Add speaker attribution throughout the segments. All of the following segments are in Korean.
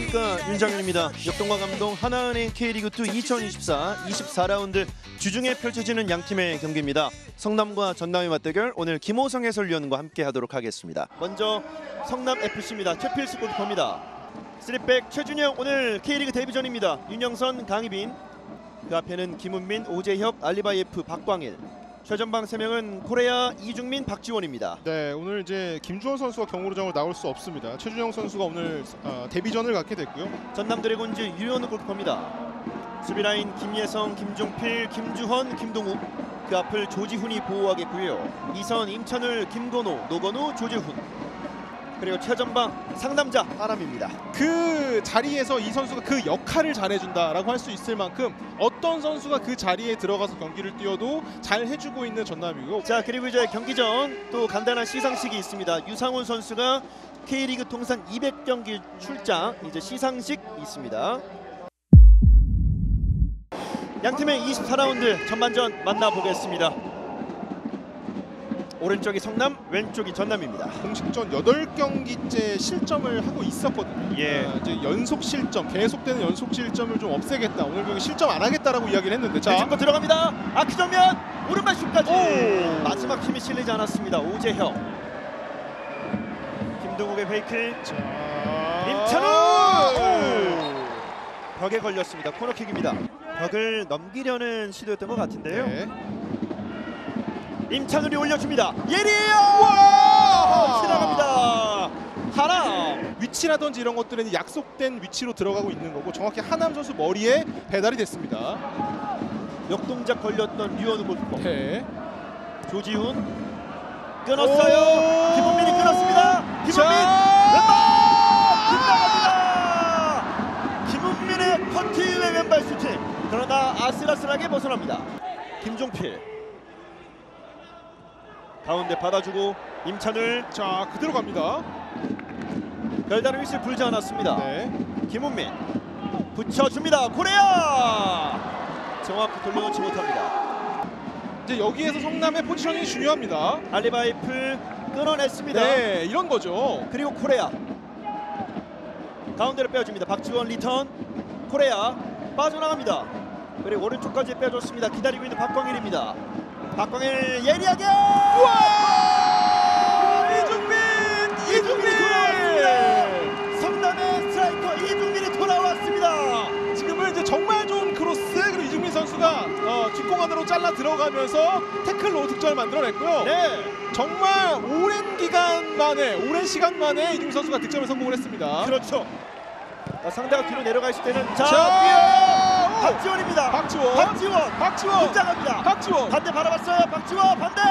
Speaker 1: 안녕하십니까, 윤장현입니다. 역동과 감동 하나은행 K리그2 2024 24라운드 주중에 펼쳐지는 양팀의 경기입니다. 성남과 전남의 맞대결, 오늘 김호성 해설위원과 함께 하도록 하겠습니다. 먼저 성남FC입니다. 최필수 골키퍼입니다. 3백 최준영, 오늘 K리그 데뷔전입니다. 윤영선, 강희빈, 그 앞에는 김은민, 오재혁, 알리바이F, 박광일. 최전방 3명은 코레아, 이중민, 박지원입니다.
Speaker 2: 네, 오늘 이제 김주원 선수가 경고로장으로 나올 수 없습니다. 최준영 선수가 오늘 데뷔전을 갖게 됐고요.
Speaker 1: 전남 드래곤즈 유현우 골키퍼입니다. 수비라인 김예성, 김종필, 김주헌, 김동욱, 그 앞을 조지훈이 보호하겠고요. 이선 임찬울, 김건호, 노건우, 조재훈. 그리고 최전방 상남자 하람입니다.
Speaker 2: 그 자리에서 이 선수가 그 역할을 잘해준다라고 할 수 있을 만큼 어떤 선수가 그 자리에 들어가서 경기를 뛰어도 잘 해주고 있는 전남이고.
Speaker 1: 자, 그리고 이제 경기 전 또 간단한 시상식이 있습니다. 유상훈 선수가 K리그 통산 200경기 출장, 이제 시상식 있습니다. 양팀의 24라운드 전반전 만나보겠습니다. 오른쪽이 성남, 왼쪽이 전남입니다.
Speaker 2: 공식전 8경기째 실점을 하고 있었거든요.
Speaker 1: 예.
Speaker 2: 이제 연속 실점, 계속되는 연속 실점을 좀 없애겠다. 오늘 경기 실점 안 하겠다라고 이야기를 했는데, 자,
Speaker 1: 왼쪽으로 들어갑니다. 아크 정면, 오른발 슛까지.
Speaker 2: 오!
Speaker 1: 마지막 힘이 실리지 않았습니다. 오재혁, 김동욱의 페이크.
Speaker 2: 자,
Speaker 1: 임찬우! 벽에 걸렸습니다. 코너킥입니다. 벽을 넘기려는 시도였던 것 같은데요.
Speaker 2: 네.
Speaker 1: 임찬울이 올려줍니다. 예리해요.
Speaker 2: 와!
Speaker 1: 지나갑니다. 하남.
Speaker 2: 위치라든지 이런 것들은 약속된 위치로 들어가고 있는 거고, 정확히 하남 선수 머리에 배달이 됐습니다.
Speaker 1: 역동작 걸렸던 류현우 골키퍼.
Speaker 2: 네.
Speaker 1: 조지훈 끊었어요. 김은민이 끊었습니다. 김은민 왼발 빗나갑니다. 김은민의 퍼티의 왼발 슈팅. 그러나 아슬아슬하게 벗어납니다. 김종필 가운데 받아주고 임찬울,
Speaker 2: 자, 그대로 갑니다.
Speaker 1: 별다른 휘슬 불지 않았습니다.
Speaker 2: 네.
Speaker 1: 김은민 붙여줍니다. 코레아 정확히 돌려놓지 못합니다.
Speaker 2: 이제 여기에서 성남의 포지셔닝이 중요합니다.
Speaker 1: 알리바이프 끊어냈습니다.
Speaker 2: 네, 이런 거죠.
Speaker 1: 그리고 코레아 가운데로 빼줍니다. 박지원 리턴, 코레아 빠져나갑니다. 그리고 오른쪽까지 빼줬습니다. 기다리고 있는 박광일입니다. 박광일 예리하게,
Speaker 2: 우와!
Speaker 1: 이중민이 돌아왔습니다. 성남의 스트라이커 이중민이 돌아왔습니다.
Speaker 2: 지금은 이제 정말 좋은 크로스, 그리고 이중민 선수가 뒷공간으로 잘라 들어가면서 태클로 득점을 만들어냈고요.
Speaker 1: 네,
Speaker 2: 정말 오랜 기간 만에, 오랜 시간 만에 이중민 선수가 득점에 성공을 했습니다.
Speaker 1: 그렇죠. 상대가 뒤로 내려가 있을 때는
Speaker 2: 자,
Speaker 1: 뛰어요. 박지원입니다.
Speaker 2: 박지원.
Speaker 1: 붙잡갑니다.
Speaker 2: 박지원.
Speaker 1: 반대 바라봤어요. 박지원 반대.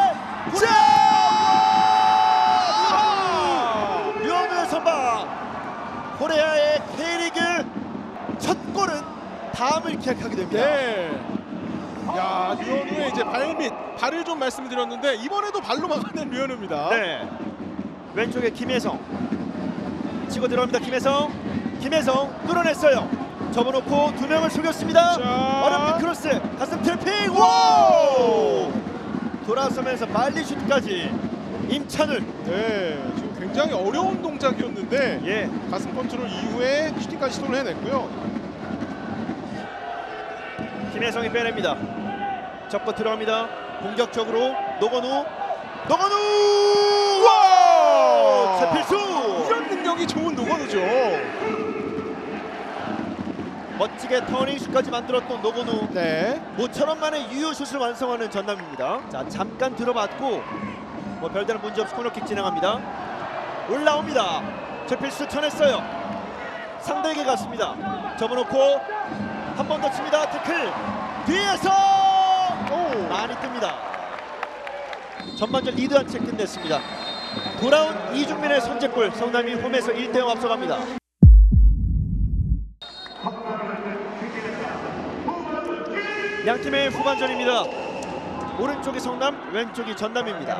Speaker 1: 류현우의 선방. 코레아의 K리그 첫 골은 다음을 기약하게 됩니다.
Speaker 2: 네. 야, 류현우의 이제 발을 좀 말씀드렸는데, 이번에도 발로 막아낸 류현우입니다.
Speaker 1: 네. 왼쪽에 김혜성 치고 들어갑니다. 김혜성 뚫어냈어요. 접어놓고 두 명을 속였습니다. 어렵게 크로스, 가슴 트래핑. 와! 돌아서면서 말리 슛까지 임찬울.
Speaker 2: 네, 지금 굉장히 어려운 동작이었는데,
Speaker 1: 예.
Speaker 2: 가슴 컨트롤 이후에 슈팅까지 시도를 해냈고요.
Speaker 1: 김혜성이 빼냅니다. 접고 들어갑니다. 공격적으로 노건우. 와! 최필수.
Speaker 2: 이런 능력이 좋은 노건우죠.
Speaker 1: 멋지게 터닝슛까지 만들었던 노건우.
Speaker 2: 네.
Speaker 1: 모처럼 만에 유효슛을 완성하는 전남입니다. 자, 잠깐 들어봤고 별다른 문제 없이 코너킥 진행합니다. 올라옵니다. 최필수 쳐냈어요. 상대에게 갔습니다. 접어놓고 한 번 더 칩니다. 태클 뒤에서 많이 뜹니다. 전반전 리드한 채 끝냈습니다. 돌아온 이중민의 선제골, 성남이 홈에서 1대0 앞서갑니다. 양팀의 후반전입니다. 오른쪽이 성남, 왼쪽이 전남입니다.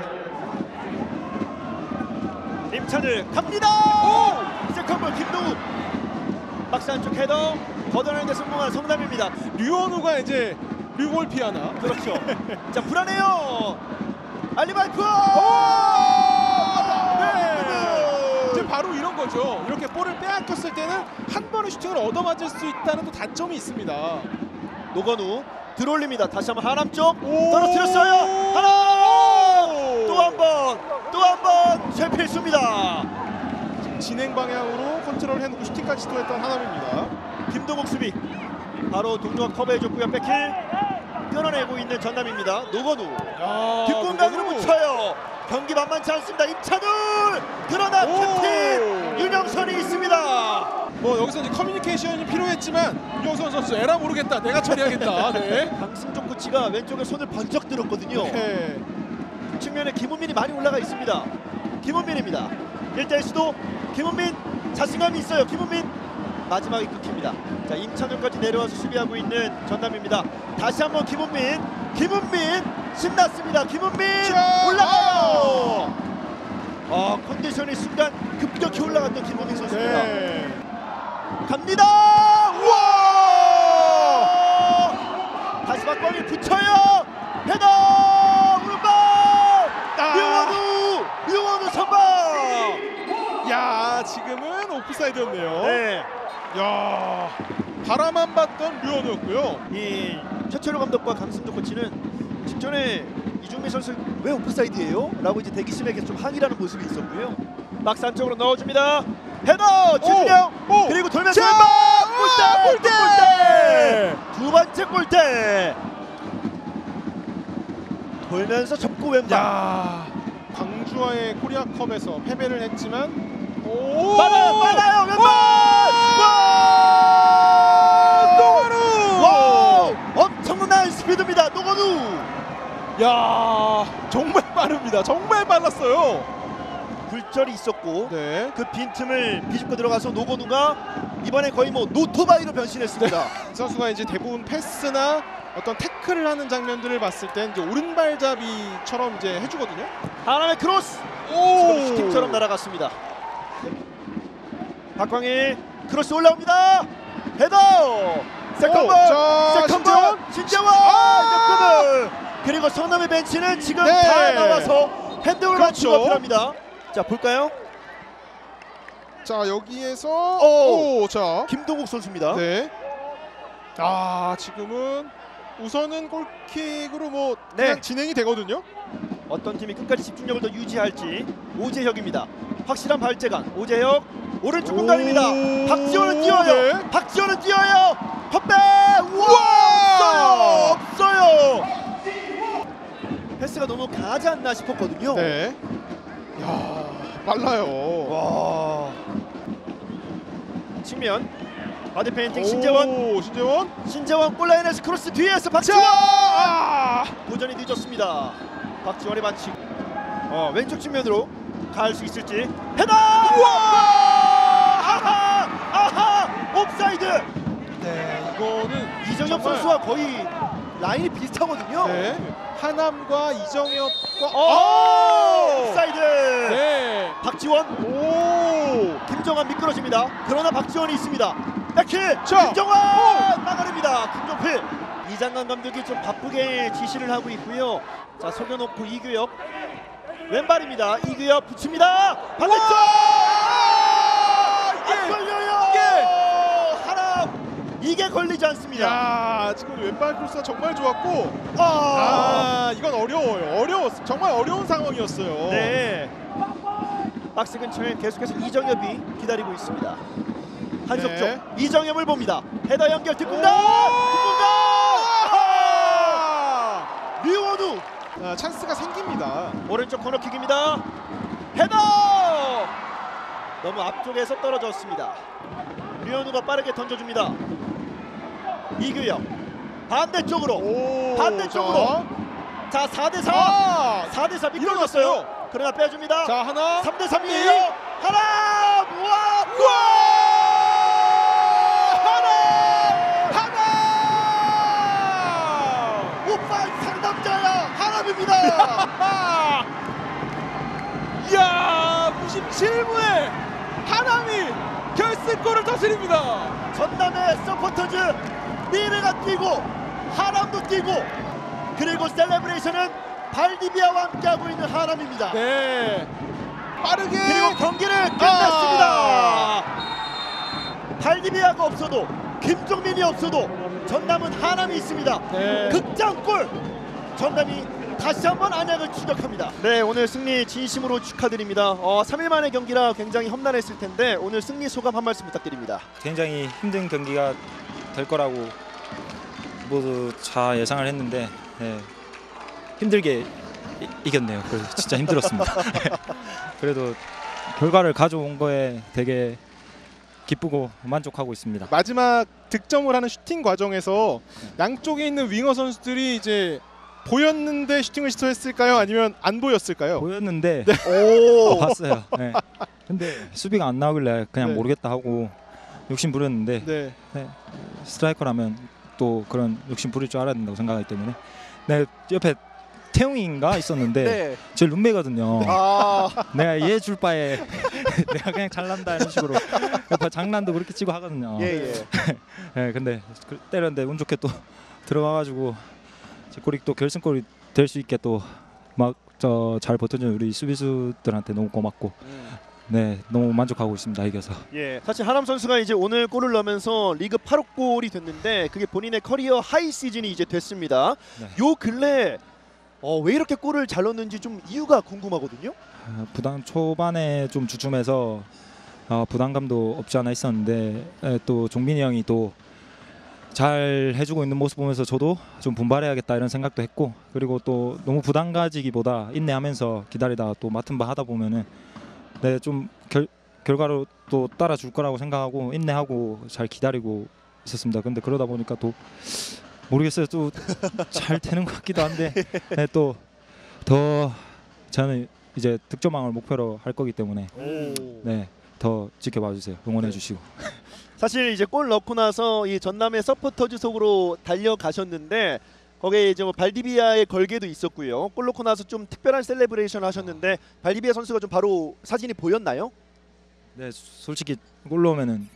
Speaker 1: 임찬을 갑니다. 세컨볼 김동욱. 박스 안쪽 헤더 걷어내는 데 성공한 성남입니다.
Speaker 2: 류현우가 이제 류골피아나.
Speaker 1: 그렇죠. 자, 불안해요. 알리바이프.
Speaker 2: 네. 이제 바로 이런 거죠. 이렇게 볼을 빼앗 뺏겼을 때는 한 번의 슈팅을 얻어맞을 수 있다는 또 단점이 있습니다.
Speaker 1: 노건우 들어올립니다. 다시 한번 하남 쪽
Speaker 2: 오!
Speaker 1: 떨어뜨렸어요. 하남 또 한 번 최필수입니다.
Speaker 2: 진행 방향으로 컨트롤 해놓고 슈팅까지 시도했던 하남입니다.
Speaker 1: 김동욱 수비 바로 동료가 커버해줬고요. 백힐 끊어내고 있는 전남입니다. 노건우 뒷공간으로 붙여요. 경기 만만치 않습니다. 임찬울 그러나 캡틴 윤영선이 있습니다.
Speaker 2: 뭐 여기서 이제 커뮤니케이션이 필요했지만 윤영선 선수 에라 모르겠다 내가 처리하겠다. 네.
Speaker 1: 강승종 코치가 왼쪽에 손을 번쩍 들었거든요.
Speaker 2: 네.
Speaker 1: 측면에 김훈민이 많이 올라가 있습니다. 김훈민입니다. 1대1 시도 김훈민 자신감이 있어요. 김훈민 마지막에 끊깁니다. 자, 임찬울까지 내려와서 수비하고 있는 전남입니다. 다시 한번 김훈민 신났습니다. 김훈민 올라가요. 컨디션이 순간 급격히 올라갔던 김훈민 선수입니다.
Speaker 2: 네.
Speaker 1: 갑니다. 우와! 다시 박광일 붙여요. 헤더 오른발 류원우 선방.
Speaker 2: 야 지금은 오프사이드였네요.
Speaker 1: 네.
Speaker 2: 야 바라만 봤던 류현우였고요.
Speaker 1: 이 최철호 감독과 강승조 코치는 직전에 이중민 선수 왜 오프사이드예요? 라고 이제 대기실에게 좀 항의라는 모습이 있었고요. 막스 안쪽으로 넣어줍니다. 헤더 최준영 그리고 돌면서 골대! 두 번째 골대. 돌면서 접고 왼발.
Speaker 2: 야 광주와의 코리아컵에서 패배를 했지만
Speaker 1: 빨라요 왼발. 노건우. 엄청난 스피드입니다. 노건우.
Speaker 2: 야 정말 빠릅니다. 정말 빨랐어요.
Speaker 1: 굴절이 있었고
Speaker 2: 네.
Speaker 1: 그 빈틈을 비집고 들어가서 노건우가 이번에 거의 뭐 노토바이로 변신했습니다.
Speaker 2: 이 선수가 이제 대부분 패스나 어떤 태클을 하는 장면들을 봤을 땐 이제 오른발잡이처럼 이제 해주거든요.
Speaker 1: 하나의 크로스. 지금 슈팅처럼 날아갔습니다. 박광일 크로스 올라옵니다. 헤더. 세컨볼. 신재원. 역금을. 그리고 성남의 벤치는 지금 다 나와서 핸드볼 맞추고 필요합니다. 자 볼까요?
Speaker 2: 자 여기에서 자
Speaker 1: 김동욱 선수입니다.
Speaker 2: 네. 지금은 우선은 골킥으로 뭐
Speaker 1: 네.
Speaker 2: 그냥 진행이 되거든요.
Speaker 1: 어떤 팀이 끝까지 집중력을 더 유지할지. 오재혁입니다. 확실한 발재간. 오재혁 오른쪽 공간입니다. 박지원은 뛰어요.
Speaker 2: 네.
Speaker 1: 박지원은 뛰어요. 헛배. 우와! 없어요. 패스가 너무 강하지 않나 싶었거든요.
Speaker 2: 네. 야 빨라요.
Speaker 1: 와. 측면 바디 페인팅 신재원. 신재원 골라인에서 크로스 뒤에서 박지원. 도전이 늦었습니다. 박지원의 반칙. 왼쪽 측면으로 갈 수 있을지. 헤더. 아하 옵사이드.
Speaker 2: 네 이거는
Speaker 1: 이정엽 선수와 거의 라인이 비슷하거든요.
Speaker 2: 네. 하남과 이정엽과
Speaker 1: 옵사이드.
Speaker 2: 네.
Speaker 1: 박지원. 김정환 미끄러집니다. 그러나 박지원이 있습니다. 백힐.
Speaker 2: 자.
Speaker 1: 김정환 막아냅니다. 김종필. 이장관 감독이 좀 바쁘게 지시를 하고 있고요. 자 속여놓고 이규혁 왼발입니다. 이규혁 붙입니다. 반대쪽. 안 걸려요. 하남. 이게 걸리지 않습니다.
Speaker 2: 야 지금 왼발 크로스가 정말 좋았고 이건 어려웠어. 정말 어려운 상황이었어요.
Speaker 1: 네. 박스 근처에 계속해서 이정엽이 기다리고 있습니다. 한석 쪽 이정엽을 봅니다. 헤더 연결 뒷공간. 류원우.
Speaker 2: 찬스가 생깁니다.
Speaker 1: 오른쪽 코너킥입니다. 헤더. 너무 앞쪽에서 떨어졌습니다. 류원우가 빠르게 던져줍니다. 이규혁 반대쪽으로. 자 4대4. 4대4 미끄러졌어요. 그러나 빼줍니다.
Speaker 2: 자 하나
Speaker 1: 3대3이에요. 하나. 상남자야 하남입니다.
Speaker 2: 이야 97분에 하남이 결승골을 터뜨립니다.
Speaker 1: 전남의 서포터즈 미래가 뛰고 하남도 뛰고 그리고 셀레브레이션은 발디비아와 함께하고 있는 하남입니다.
Speaker 2: 네 빠르게
Speaker 1: 그리고 경기를 끝냈습니다. 발디비아가 없어도 김종민이 없어도 전남은 하남이 있습니다.
Speaker 2: 네.
Speaker 1: 극장골 전남이 다시 한번 안양을 추격합니다. 네, 오늘 승리 진심으로 축하드립니다. 3일 만의 경기라 굉장히 험난했을 텐데 오늘 승리 소감 한 말씀 부탁드립니다.
Speaker 3: 굉장히 힘든 경기가 될 거라고 모두 다 예상을 했는데 힘들게 이겼네요. 그래서 진짜 힘들었습니다. 그래도 결과를 가져온 거에 되게 기쁘고 만족하고 있습니다.
Speaker 2: 마지막 득점을 하는 슈팅 과정에서 양쪽에 있는 윙어 선수들이 이제 보였는데 슈팅을 시도했을까요? 아니면 안 보였을까요?
Speaker 3: 보였는데
Speaker 1: 오,
Speaker 3: 봤어요. 네. 근데 수비가 안 나오길래 그냥
Speaker 2: 네.
Speaker 3: 모르겠다 하고 욕심 부렸는데
Speaker 2: 네.
Speaker 3: 스트라이커라면 또 그런 욕심 부릴 줄 알아야 된다고 생각하기 때문에 옆에 태웅인가 있었는데
Speaker 1: 네.
Speaker 3: 제 룸메거든요.
Speaker 1: 아,
Speaker 3: 내가 얘 줄 바에 내가 그냥 잘난다 이런 식으로 옆에 장난도 그렇게 치고 하거든요.
Speaker 1: 예, 예.
Speaker 3: 네, 근데 때렸는데 운 좋게 또 들어가가지고 제 골이 또 결승골이 될 수 있게 또 막 잘 버텨준 우리 수비수들한테 너무 고맙고 네 너무 만족하고 있습니다. 이겨서.
Speaker 1: 예. 사실 하남 선수가 이제 오늘 골을 넣으면서 리그 8호 골이 됐는데 그게 본인의 커리어 하이 시즌이 이제 됐습니다.
Speaker 3: 네.
Speaker 1: 요 근래 왜 이렇게 골을 잘 넣는지 좀 이유가 궁금하거든요.
Speaker 3: 부담 초반에 좀 주춤해서 부담감도 없지 않아 있었는데 또 종민이 형이 또 잘 해주고 있는 모습 보면서 저도 좀 분발해야겠다 이런 생각도 했고 그리고 또 너무 부담 가지기보다 인내하면서 기다리다가 또 맡은 바 하다 보면은 좀 결과로 또 따라줄 거라고 생각하고 인내하고 잘 기다리고 있었습니다. 근데 그러다 보니까 또 모르겠어요. 또 잘 되는 것 같기도 한데 또 더 저는 이제 득점왕을 목표로 할 거기 때문에 더 지켜봐 주세요. 응원해 주시고.
Speaker 1: 사실 이제 골 넣고 나서 이 전남의 서포터즈 속으로 달려가셨는데 거기에 이제 뭐 발디비아의 걸개도 있었고요. 골 넣고 나서 좀 특별한 셀레브레이션 하셨는데 발디비아 선수가 좀 바로 사진이 보였나요?
Speaker 3: 네, 솔직히 골 넣으면은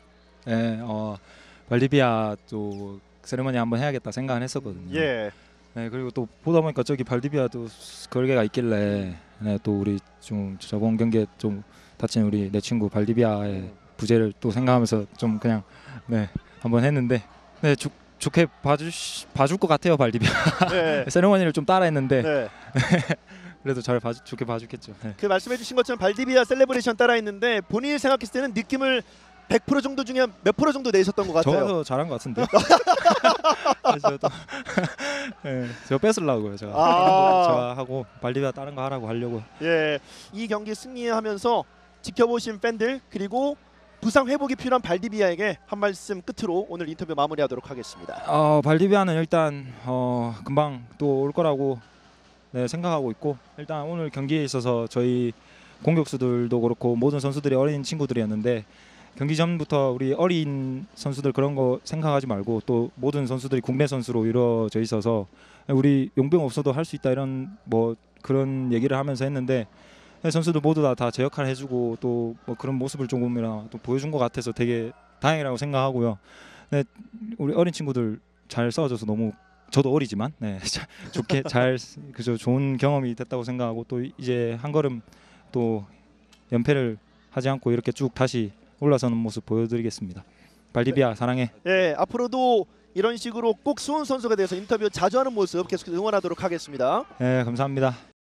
Speaker 3: 발디비아 또 세레머니 한번 해야겠다 생각은 했었거든요.
Speaker 1: 예.
Speaker 3: 네, 그리고 또 보다 보니까 저기 발디비아도 걸개가 있길래 또 우리 좀 저번 경기에 좀 다친 우리 내 친구 발디비아의 부재를 또 생각하면서 좀 그냥 한번 했는데 좋게 봐줄 것 같아요. 발디비아
Speaker 1: 네.
Speaker 3: 세레머니를 좀 따라했는데
Speaker 1: 네.
Speaker 3: 그래도 좋게 봐주겠죠. 네.
Speaker 1: 그 말씀해주신 것처럼 발디비아 셀레브레이션 따라했는데 본인이 생각했을 때는 느낌을 100% 정도 중에 한 몇 프로 정도 내셨던 것 같아요.
Speaker 3: 저 잘한 것 같은데. 그래서 또 저 뺏으려고요. 제가 제가 하고 발디비아 다른 거 하려고.
Speaker 1: 예, 이 경기 승리하면서 지켜보신 팬들 그리고 부상 회복이 필요한 발디비아에게 한 말씀 끝으로 오늘 인터뷰 마무리하도록 하겠습니다.
Speaker 3: 발디비아는 일단 금방 또 올 거라고 생각하고 있고 일단 오늘 경기에 있어서 저희 공격수들도 그렇고 모든 선수들이 어린 친구들이었는데 경기 전부터 우리 어린 선수들 그런 거 생각하지 말고 또 모든 선수들이 국내 선수로 이루어져 있어서 우리 용병 없어도 할 수 있다 이런 뭐 그런 얘기를 하면서 했는데 선수들 모두 다 제 역할 해주고 또 뭐 그런 모습을 조금이나 또 보여준 것 같아서 되게 다행이라고 생각하고요. 네, 우리 어린 친구들 잘 싸워줘서 너무 저도 어리지만 좋게 그저 좋은 경험이 됐다고 생각하고 또 이제 한 걸음 또 연패를 하지 않고 이렇게 쭉 다시 올라서는 모습 보여드리겠습니다. 발디비아 사랑해.
Speaker 1: 예, 앞으로도 이런 식으로 꼭 수훈 선수가 돼서 인터뷰 자주 하는 모습 계속 응원하도록 하겠습니다.
Speaker 3: 네, 감사합니다.